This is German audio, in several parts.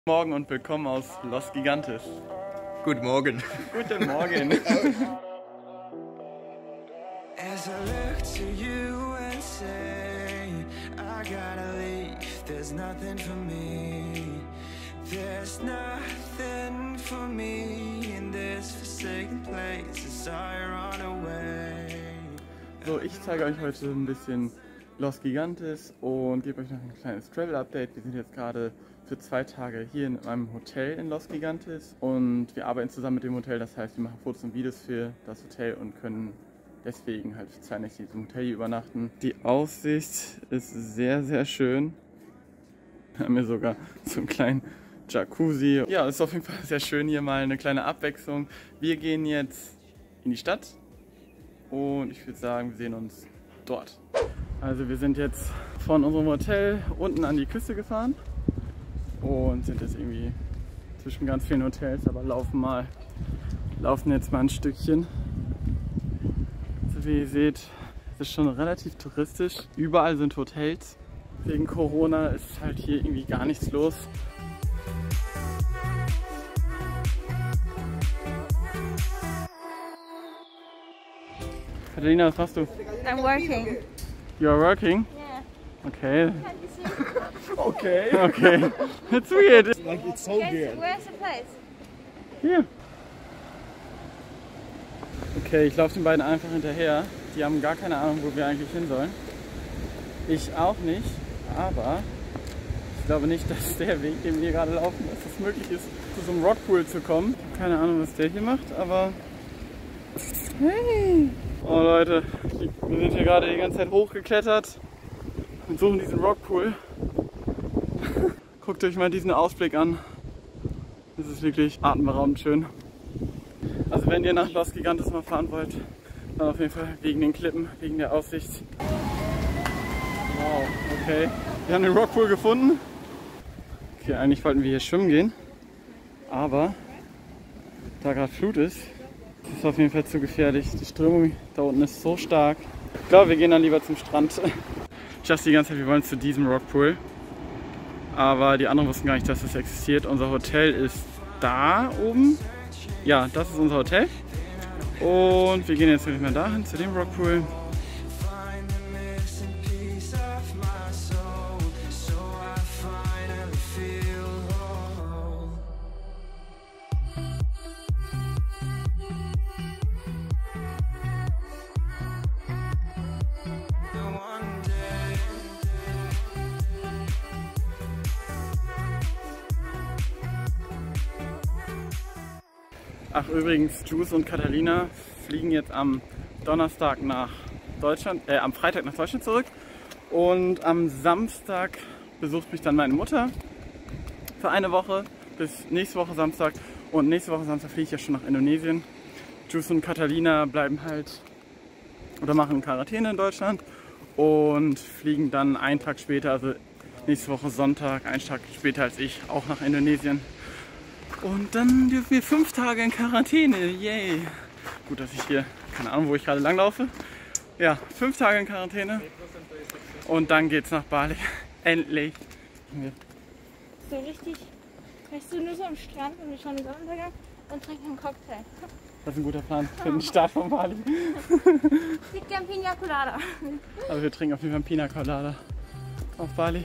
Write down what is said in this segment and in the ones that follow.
Morgen und willkommen aus Los Gigantes. Guten Morgen. Guten Morgen. As I look to you and say, I gotta leave, there's nothing for me. There's nothing for me in this forsaken place as I run away. So, ich zeige euch heute ein bisschen Los Gigantes und gebe euch noch ein kleines Travel-Update. Wir sind jetzt gerade für 2 Tage hier in meinem Hotel in Los Gigantes und wir arbeiten zusammen mit dem Hotel, das heißt, wir machen Fotos und Videos für das Hotel und können deswegen halt für 2 Nächte in diesem Hotel hier übernachten. Die Aussicht ist sehr, sehr schön. Wir haben hier sogar so einen kleinen Jacuzzi. Ja, es ist auf jeden Fall sehr schön hier, mal eine kleine Abwechslung. Wir gehen jetzt in die Stadt und ich würde sagen, wir sehen uns dort. Also wir sind jetzt von unserem Hotel unten an die Küste gefahren und sind jetzt irgendwie zwischen ganz vielen Hotels, aber laufen jetzt mal ein Stückchen. Also wie ihr seht, es ist schon relativ touristisch. Überall sind Hotels. Wegen Corona ist halt hier irgendwie gar nichts los. Katharina, was machst du? I'm working. You are working? Yeah. Okay. Can't you see? Okay. Okay. It's weird. Like it's so weird. Where's the place? Hier. Okay, ich laufe den beiden einfach hinterher. Die haben gar keine Ahnung, wo wir eigentlich hin sollen. Ich auch nicht, aber ich glaube nicht, dass der Weg, den wir gerade laufen, dass es möglich ist, zu so einem Rockpool zu kommen. Keine Ahnung, was der hier macht, aber hey! Oh Leute, wir sind hier gerade die ganze Zeit hochgeklettert und suchen diesen Rockpool. Guckt euch mal diesen Ausblick an. Das ist wirklich atemberaubend schön. Also wenn ihr nach Los Gigantes mal fahren wollt, dann auf jeden Fall wegen den Klippen, wegen der Aussicht. Wow, okay. Wir haben den Rockpool gefunden. Okay, eigentlich wollten wir hier schwimmen gehen, aber da gerade Flut ist, ist es auf jeden Fall zu gefährlich. Die Strömung da unten ist so stark. Ich glaube, wir gehen dann lieber zum Strand. Ich dachte die ganze Zeit, wir wollen zu diesem Rockpool. Aber die anderen wussten gar nicht, dass das existiert. Unser Hotel ist da oben. Ja, das ist unser Hotel. Und wir gehen jetzt nicht mehr dahin, zu dem Rockpool. Find the missing piece of my soul, so I finally feel whole. One day. Ach übrigens, Juice und Catalina fliegen jetzt am Donnerstag nach Deutschland, am Freitag nach Deutschland zurück. Und am Samstag besucht mich dann meine Mutter für eine Woche bis nächste Woche Samstag. Und nächste Woche Samstag fliege ich ja schon nach Indonesien. Juice und Catalina bleiben halt oder machen Quarantäne in Deutschland und fliegen dann einen Tag später, also nächste Woche Sonntag, einen Tag später als ich, auch nach Indonesien. Und dann dürfen wir 5 Tage in Quarantäne, yay! Gut, dass ich hier, keine Ahnung, wo ich gerade langlaufe. Ja, 5 Tage in Quarantäne und dann geht's nach Bali. Endlich! So richtig, weißt du, nur so am Strand und wir schauen den Sonnenuntergang und trinken einen Cocktail. Das ist ein guter Plan für den Start von Bali. Liegt gern Pina Colada. Aber wir trinken auf jeden Fall Pina Colada auf Bali.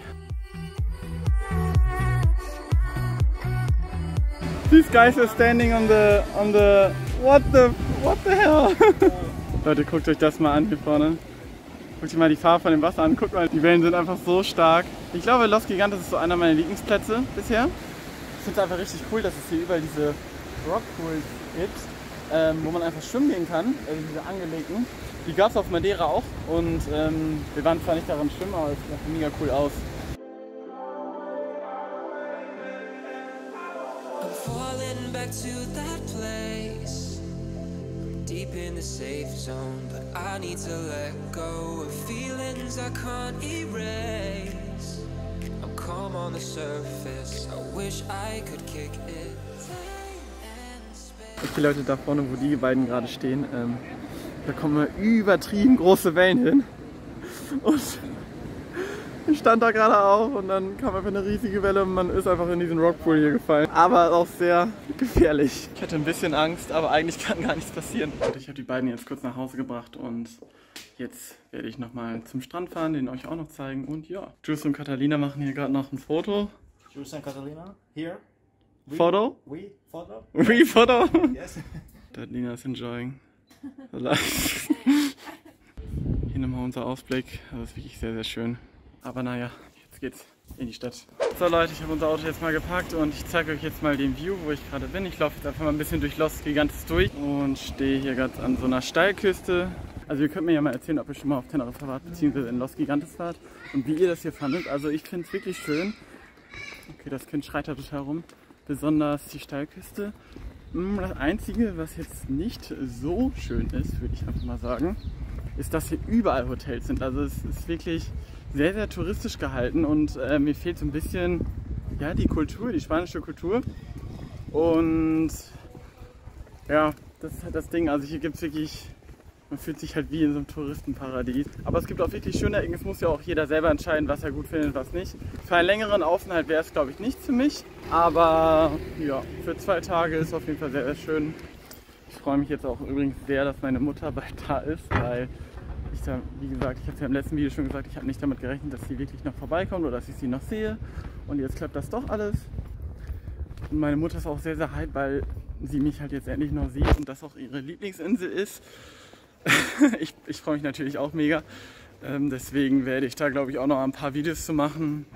These guys are standing on the what the hell? Leute, guckt euch das mal an hier vorne. Guckt euch mal die Farbe von dem Wasser an. Guckt mal, die Wellen sind einfach so stark. Ich glaube, Los Gigantes ist so einer meiner Lieblingsplätze bisher. Ich finde es einfach richtig cool, dass es hier überall diese Rockpools gibt, wo man einfach schwimmen gehen kann, also diese angelegten. Die gab es auf Madeira auch und wir waren zwar nicht daran schwimmen, aber es sieht mega cool aus. Falling back to that place, deep in the safe zone, but I need to let go of feelings I can't erase. I'm calm on the surface, I wish I could kick it. Okay Leute, da vorne, wo die beiden gerade stehen, da kommen übertrieben große Wellen hin. Und Ich stand da gerade auch und dann kam einfach eine riesige Welle und man ist einfach in diesen Rockpool hier gefallen. Aber auch sehr gefährlich. Ich hatte ein bisschen Angst, aber eigentlich kann gar nichts passieren. Ich habe die beiden jetzt kurz nach Hause gebracht und jetzt werde ich nochmal zum Strand fahren, den euch auch noch zeigen. Und ja, Jules und Catalina machen hier gerade noch ein Foto. Jules and Catalina, here. Photo? We photo? We photo? Yes. Catalina is enjoying the life. Hier nochmal unser Ausblick. Das ist wirklich sehr, sehr schön. Aber naja, jetzt geht's in die Stadt. So Leute, ich habe unser Auto jetzt mal gepackt und ich zeige euch jetzt mal den View, wo ich gerade bin. Ich laufe jetzt einfach mal ein bisschen durch Los Gigantes durch und stehe hier gerade an so einer Steilküste. Also ihr könnt mir ja mal erzählen, ob ihr schon mal auf Teneriffa wart, beziehungsweise in Los Gigantes wart und wie ihr das hier fandet. Also ich finde es wirklich schön. Okay, das Kind schreit da total rum. Besonders die Steilküste. Das Einzige, was jetzt nicht so schön ist, würde ich einfach mal sagen, ist, dass hier überall Hotels sind. Also es ist wirklich sehr, sehr touristisch gehalten und mir fehlt so ein bisschen ja, die Kultur, die spanische Kultur. Und ja, das ist halt das Ding. Also hier gibt es wirklich, man fühlt sich halt wie in so einem Touristenparadies. Aber es gibt auch wirklich schöne Ecken. Es muss ja auch jeder selber entscheiden, was er gut findet, was nicht. Für einen längeren Aufenthalt wäre es, glaube ich, nichts für mich. Aber ja, für 2 Tage ist es auf jeden Fall sehr, sehr schön. Ich freue mich jetzt auch übrigens sehr, dass meine Mutter bald da ist, weil ich da, wie gesagt, ich habe es ja im letzten Video schon gesagt, ich habe nicht damit gerechnet, dass sie wirklich noch vorbeikommt oder dass ich sie noch sehe. Und jetzt klappt das doch alles. Und meine Mutter ist auch sehr, sehr hyped, weil sie mich halt jetzt endlich noch sieht und das auch ihre Lieblingsinsel ist. Ich freue mich natürlich auch mega. Deswegen werde ich da, glaube ich, auch noch ein paar Videos zu machen.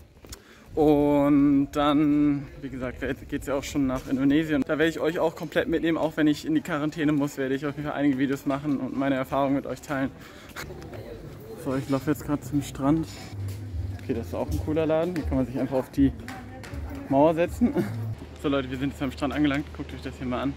Und dann, wie gesagt, geht es ja auch schon nach Indonesien. Da werde ich euch auch komplett mitnehmen, auch wenn ich in die Quarantäne muss, werde ich auf jeden Fall einige Videos machen und meine Erfahrungen mit euch teilen. So, ich laufe jetzt gerade zum Strand. Okay, das ist auch ein cooler Laden. Hier kann man sich einfach auf die Mauer setzen. So Leute, wir sind jetzt am Strand angelangt. Guckt euch das hier mal an.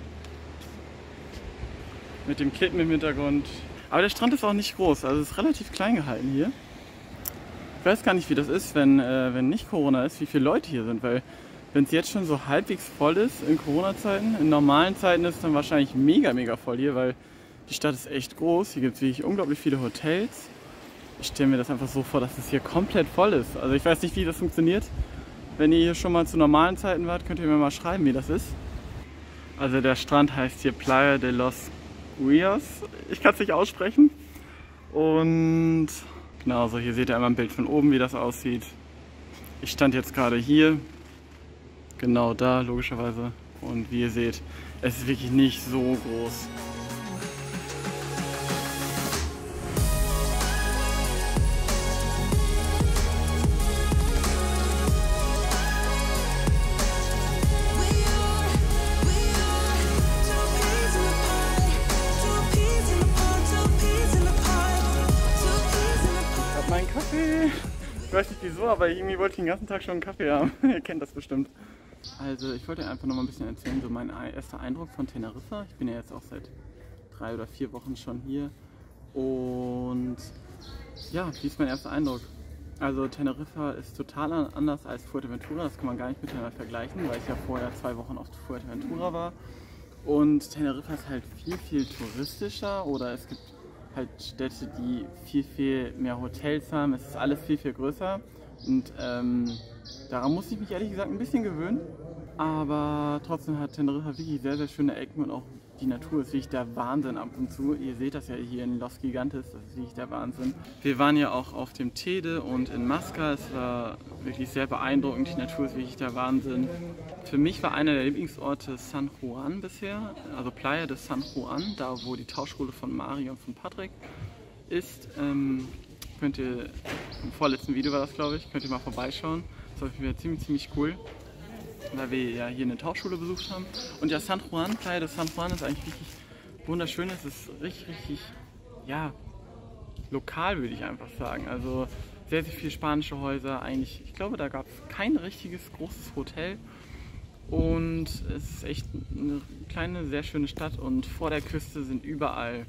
Mit dem Kippen im Hintergrund. Aber der Strand ist auch nicht groß, also es ist relativ klein gehalten hier. Ich weiß gar nicht, wie das ist, wenn nicht Corona ist, wie viele Leute hier sind, weil wenn es jetzt schon so halbwegs voll ist in Corona-Zeiten, in normalen Zeiten ist es dann wahrscheinlich mega, mega voll hier, weil die Stadt ist echt groß. Hier gibt es wirklich unglaublich viele Hotels. Ich stelle mir das einfach so vor, dass es hier komplett voll ist. Also ich weiß nicht, wie das funktioniert. Wenn ihr hier schon mal zu normalen Zeiten wart, könnt ihr mir mal schreiben, wie das ist. Also der Strand heißt hier Playa de los Guias. Ich kann es nicht aussprechen. Und genau, so hier seht ihr einmal ein Bild von oben, wie das aussieht. Ich stand jetzt gerade hier, genau da logischerweise. Und wie ihr seht, es ist wirklich nicht so groß. Ich weiß nicht wieso, aber irgendwie wollte ich den ganzen Tag schon einen Kaffee haben. Ihr kennt das bestimmt. Also ich wollte einfach noch mal ein bisschen erzählen, so mein erster Eindruck von Teneriffa. Ich bin ja jetzt auch seit 3 oder 4 Wochen schon hier. Und ja, wie ist mein erster Eindruck? Also Teneriffa ist total anders als Fuerteventura. Das kann man gar nicht miteinander vergleichen, weil ich ja vorher 2 Wochen auf Fuerteventura war. Und Teneriffa ist halt viel, viel touristischer oder es gibt halt Städte, die viel, viel mehr Hotels haben. Es ist alles viel, viel größer und daran muss ich mich ehrlich gesagt ein bisschen gewöhnen. Aber trotzdem hat Teneriffa wirklich sehr, sehr schöne Ecken und auch die Natur ist wirklich der Wahnsinn ab und zu. Ihr seht das ja hier in Los Gigantes, das ist wirklich der Wahnsinn. Wir waren ja auch auf dem Tede und in Masca, es war wirklich sehr beeindruckend, die Natur ist wirklich der Wahnsinn. Für mich war einer der Lieblingsorte San Juan bisher, also Playa de San Juan, da wo die Tauchschule von Mario und von Patrick ist. Könnt ihr, im vorletzten Video war das glaube ich, könnt ihr mal vorbeischauen. Das war für mich ziemlich cool, weil wir ja hier eine Tauchschule besucht haben. Und ja, San Juan, Playa de San Juan ist eigentlich richtig wunderschön. Es ist richtig, ja, lokal würde ich einfach sagen. Also sehr, sehr viele spanische Häuser. Eigentlich, ich glaube, da gab es kein richtiges großes Hotel. Und es ist echt eine kleine, sehr schöne Stadt. Und vor der Küste sind überall,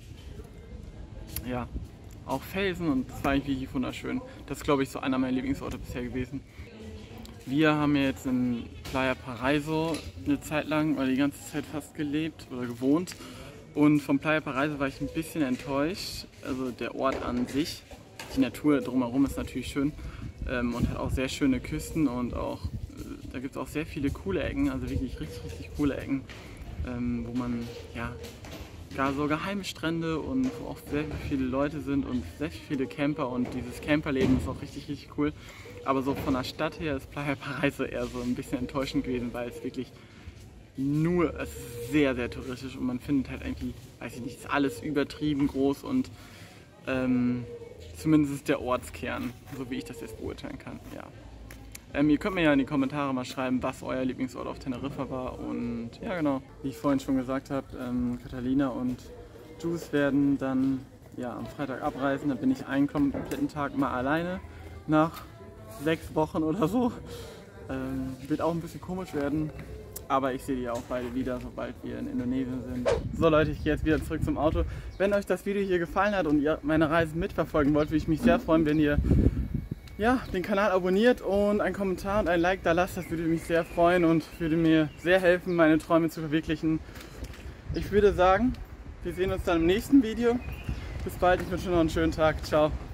ja, auch Felsen. Und das war eigentlich wirklich wunderschön. Das ist, glaube ich, so einer meiner Lieblingsorte bisher gewesen. Wir haben jetzt in Playa Paraíso eine Zeit lang oder die ganze Zeit fast gelebt oder gewohnt. Und von Playa Paraíso war ich ein bisschen enttäuscht. Also der Ort an sich, die Natur drumherum ist natürlich schön. und hat auch sehr schöne Küsten und auch da gibt es auch sehr viele coole Ecken, also wirklich richtig coole Ecken, wo man ja gar so geheime Strände und wo auch sehr viele Leute sind und sehr viele Camper und dieses Camperleben ist auch richtig cool. Aber so von der Stadt her ist Playa Paraíso eher so ein bisschen enttäuschend gewesen, weil es wirklich es ist sehr touristisch und man findet halt irgendwie, weiß ich nicht, ist alles übertrieben groß und zumindest ist der Ortskern, so wie ich das jetzt beurteilen kann, ja. Ihr könnt mir ja in die Kommentare mal schreiben, was euer Lieblingsort auf Teneriffa war und ja genau, wie ich vorhin schon gesagt habe, Catalina und Juice werden dann ja am Freitag abreisen, dann bin ich einen kompletten Tag mal alleine nach 6 Wochen oder so. Wird auch ein bisschen komisch werden, aber ich sehe die auch beide wieder, sobald wir in Indonesien sind. So Leute, ich gehe jetzt wieder zurück zum Auto. Wenn euch das Video hier gefallen hat und ihr meine Reise mitverfolgen wollt, würde ich mich sehr freuen, wenn ihr den Kanal abonniert und einen Kommentar und ein Like da lasst. Das würde mich sehr freuen und würde mir sehr helfen, meine Träume zu verwirklichen. Ich würde sagen, wir sehen uns dann im nächsten Video. Bis bald, ich wünsche noch einen schönen Tag. Ciao.